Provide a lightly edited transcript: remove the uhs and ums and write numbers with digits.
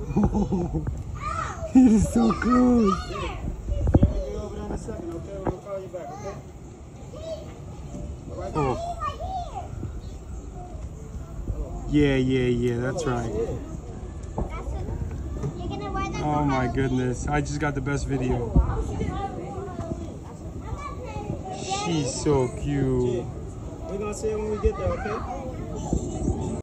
Oh, it is so close. Oh. Yeah, that's right. Oh my goodness, I just got the best video. She's so cute. We're gonna see it when we get there, okay?